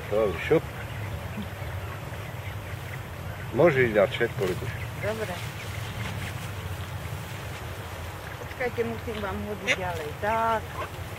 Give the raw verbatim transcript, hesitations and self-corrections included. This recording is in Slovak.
Dobre, šup. Môžeš dať všetko, Libuš. Dobre. Počkajte, musím vám hodiť ďalej. Tak.